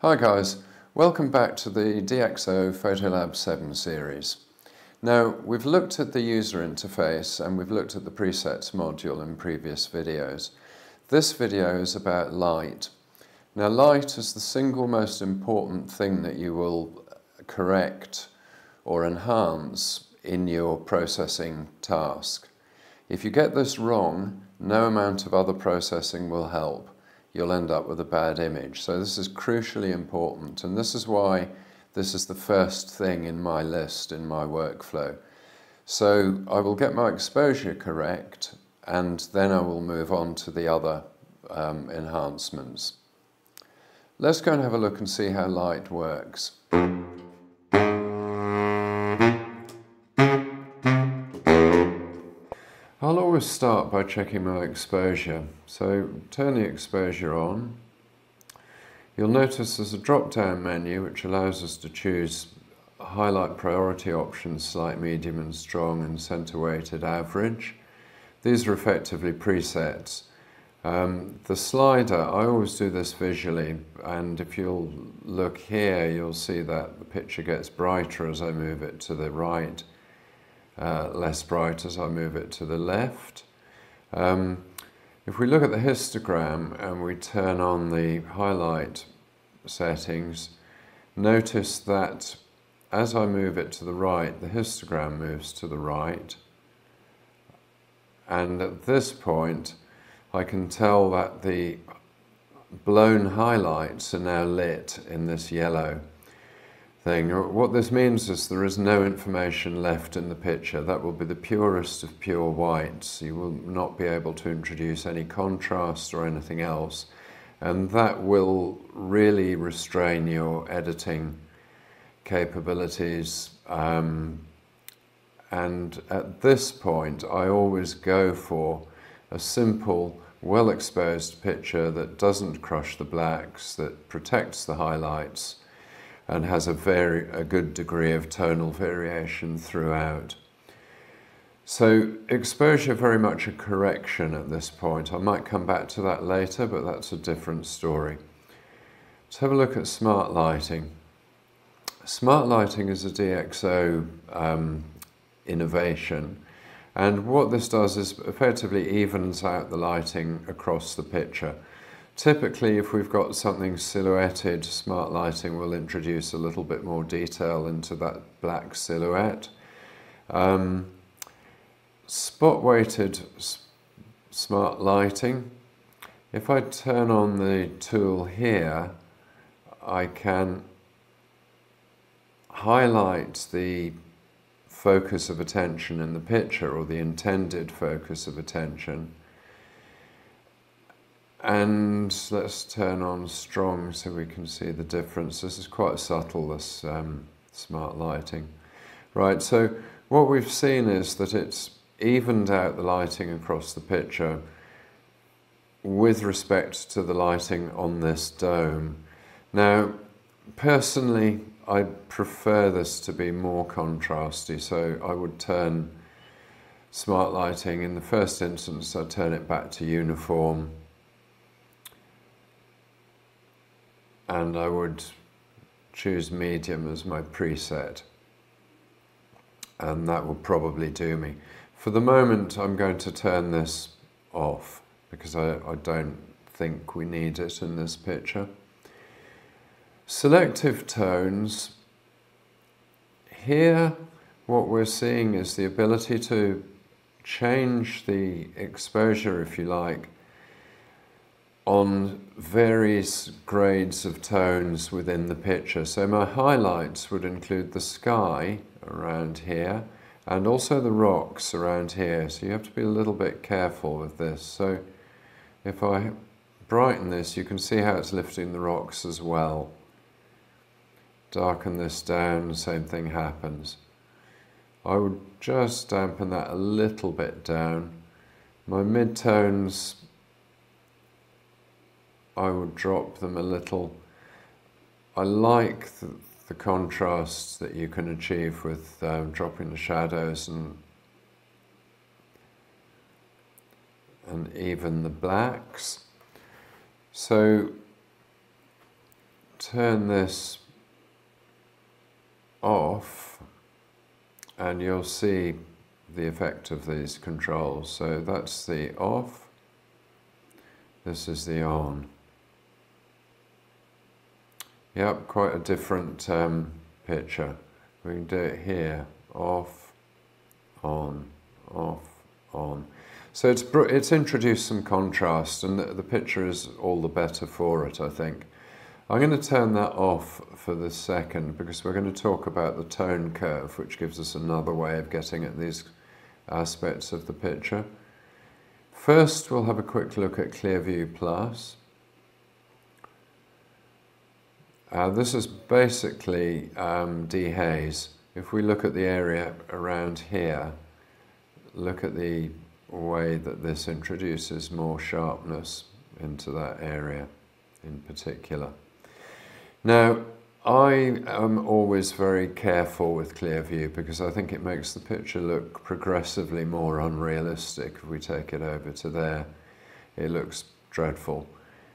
Hi guys, welcome back to the DxO PhotoLab 7 series. Now we've looked at the user interface and we've looked at the presets module in previous videos. This video is about light. Now light is the single most important thing that you will correct or enhance in your processing task. If you get this wrong, no amount of other processing will help. You'll end up with a bad image. So this is crucially important, and this is why this is the first thing in my list, in my workflow. So I will get my exposure correct, and then I will move on to the other enhancements. Let's go and have a look and see how light works. I'll always start by checking my exposure. So turn the exposure on. You'll notice there's a drop-down menu which allows us to choose highlight priority options, light, medium and strong, and center weighted average. These are effectively presets. The slider, I always do this visually, and if you'll look here you'll see that the picture gets brighter as I move it to the right. Less bright as I move it to the left. If we look at the histogram and we turn on the highlight settings, notice that as I move it to the right, the histogram moves to the right. And at this point, I can tell that the blown highlights are now lit in this yellow thing. What this means is there is no information left in the picture. That will be the purest of pure whites. You will not be able to introduce any contrast or anything else, and that will really restrain your editing capabilities. And at this point I always go for a simple, well-exposed picture that doesn't crush the blacks, that protects the highlights, and has a good degree of tonal variation throughout. So exposure, very much a correction at this point. I might come back to that later, but that's a different story. Let's have a look at smart lighting. Smart lighting is a DxO innovation, and what this does is effectively evens out the lighting across the picture. Typically, if we've got something silhouetted, smart lighting will introduce a little bit more detail into that black silhouette. Spot-weighted smart lighting, if I turn on the tool here, I can highlight the focus of attention in the picture, or the intended focus of attention. And let's turn on strong so we can see the difference. This is quite subtle, this smart lighting. Right, so what we've seen is that it's evened out the lighting across the picture with respect to the lighting on this dome. Now, personally, I prefer this to be more contrasty, so I would turn smart lighting, in the first instance, I'd turn it back to uniform. And I would choose medium as my preset, and that will probably do me. For the moment I'm going to turn this off because I don't think we need it in this picture. Selective tones. Here what we're seeing is the ability to change the exposure, if you like, on various grades of tones within the picture. So my highlights would include the sky around here and also the rocks around here. So you have to be a little bit careful with this. So if I brighten this, you can see how it's lifting the rocks as well. Darken this down, the same thing happens. I would just dampen that a little bit down. My midtones, I would drop them a little. I like the contrasts that you can achieve with dropping the shadows and even the blacks. So turn this off, and you'll see the effect of these controls. So that's the off, this is the on. Yep, quite a different picture. We can do it here, off, on, off, on. So it's introduced some contrast, and the picture is all the better for it, I think. I'm going to turn that off for the second, because we're going to talk about the tone curve, which gives us another way of getting at these aspects of the picture. First, we'll have a quick look at Clearview Plus. This is basically dehaze. If we look at the area around here, look at the way that this introduces more sharpness into that area in particular. Now, I am always very careful with Clearview because I think it makes the picture look progressively more unrealistic. If we take it over to there, it looks dreadful.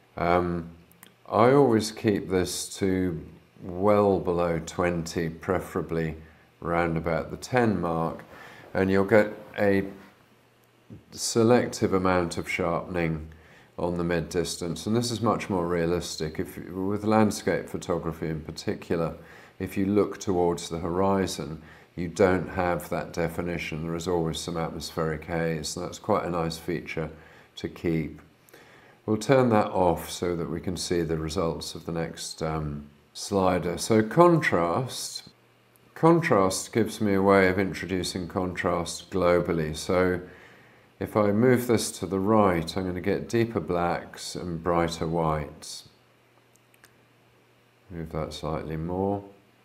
I always keep this to well below 20, preferably round about the 10 mark, and you'll get a selective amount of sharpening on the mid-distance, and this is much more realistic. With landscape photography in particular, if you look towards the horizon, you don't have that definition. There is always some atmospheric haze, and that's quite a nice feature to keep. We'll turn that off so that we can see the results of the next slider. So contrast gives me a way of introducing contrast globally. So if I move this to the right, I'm going to get deeper blacks and brighter whites. Move that slightly more.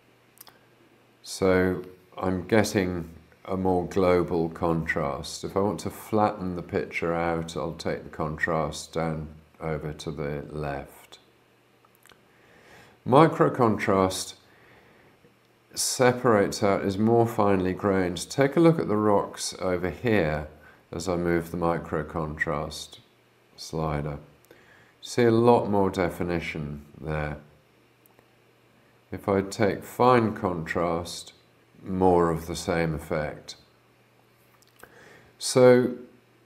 So I'm getting a more global contrast. If I want to flatten the picture out, I'll take the contrast down over to the left. Micro contrast separates out, is more finely grained. Take a look at the rocks over here as I move the micro contrast slider. See a lot more definition there. If I take fine contrast, more of the same effect. So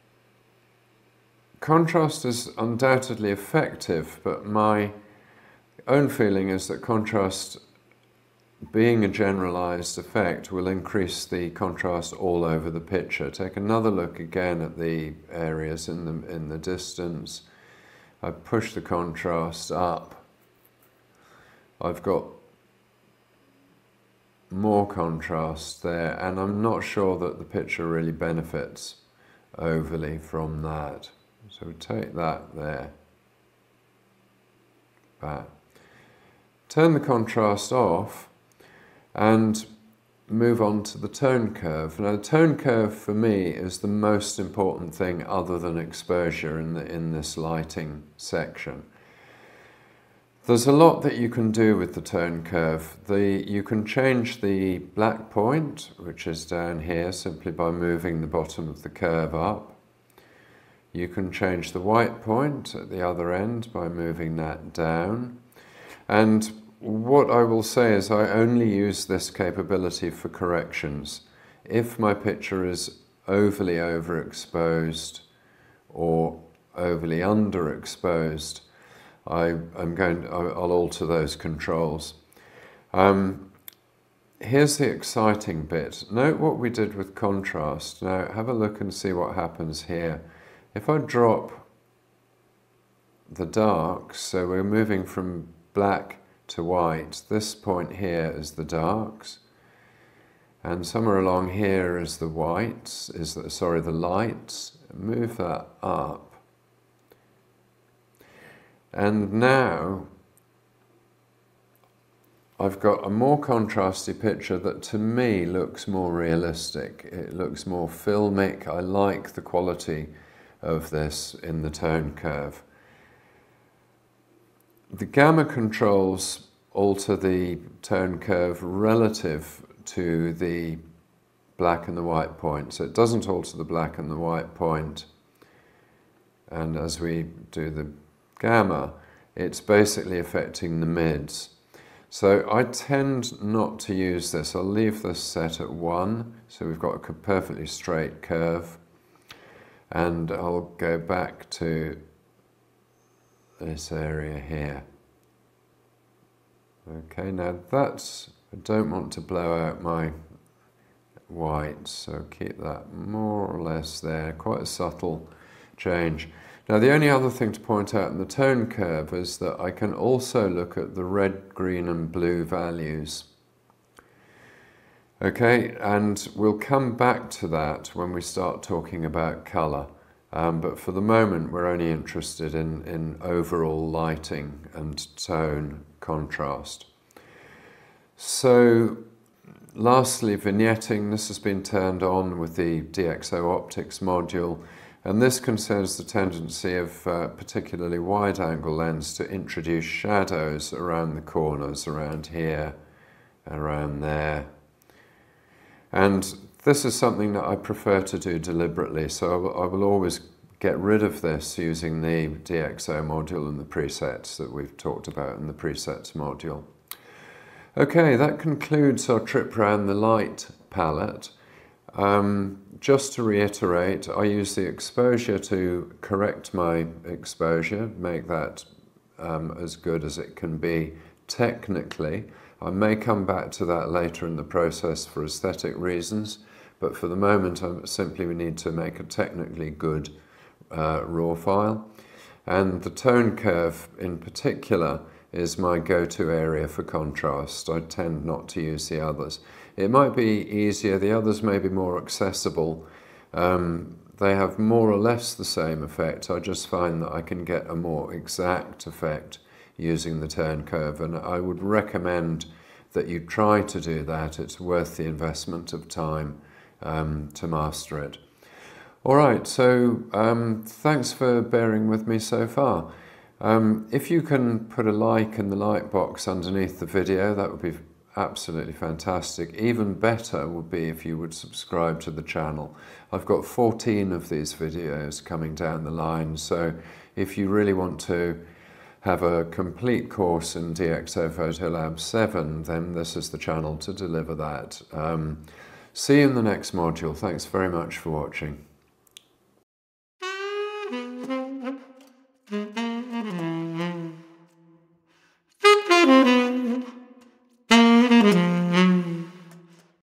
contrast is undoubtedly effective, but my own feeling is that contrast, being a generalized effect, will increase the contrast all over the picture. Take another look again at the areas in the distance. I push the contrast up. I've got more contrast there, and I'm not sure that the picture really benefits overly from that. So we take that there, back. Turn the contrast off and move on to the tone curve. Now the tone curve for me is the most important thing other than exposure in this lighting section. There's a lot that you can do with the tone curve. You can change the black point, which is down here, simply by moving the bottom of the curve up. You can change the white point at the other end by moving that down. And what I will say is I only use this capability for corrections. If my picture is overly overexposed or overly underexposed, I'll alter those controls. Here's the exciting bit. Note what we did with contrast. Now have a look and see what happens here. If I drop the darks, so we're moving from black to white, this point here is the darks, and somewhere along here is the whites, the lights. Move that up. And now I've got a more contrasty picture that to me looks more realistic. It looks more filmic. I like the quality of this in the tone curve. The gamma controls alter the tone curve relative to the black and the white point. So it doesn't alter the black and the white point. And as we do the gamma, it's basically affecting the mids. So I tend not to use this. I'll leave this set at 1, so we've got a perfectly straight curve. And I'll go back to this area here. Okay, now that's, I don't want to blow out my white, so keep that more or less there, quite a subtle change. Now the only other thing to point out in the tone curve is that I can also look at the red, green and blue values. Okay, and we'll come back to that when we start talking about colour. But for the moment we're only interested in overall lighting and tone contrast. So lastly, vignetting. This has been turned on with the DxO optics module, and this concerns the tendency of particularly wide-angle lens to introduce shadows around the corners, around here, around there. And this is something that I prefer to do deliberately, so I will always get rid of this using the DxO module and the presets that we've talked about in the presets module. Okay, that concludes our trip around the light palette. Just to reiterate, I use the exposure to correct my exposure, make that as good as it can be technically. I may come back to that later in the process for aesthetic reasons, but for the moment I simply need to make a technically good raw file. And the tone curve in particular is my go-to area for contrast. I tend not to use the others. It might be easier, the others may be more accessible. They have more or less the same effect. I just find that I can get a more exact effect using the tone curve, and I would recommend that you try to do that. It's worth the investment of time to master it. Alright, so thanks for bearing with me so far. If you can put a like in the like box underneath the video, that would be absolutely fantastic. Even better would be if you would subscribe to the channel. I've got 14 of these videos coming down the line, so if you really want to have a complete course in DxO PhotoLab 7, then this is the channel to deliver that. See you in the next module. Thanks very much for watching.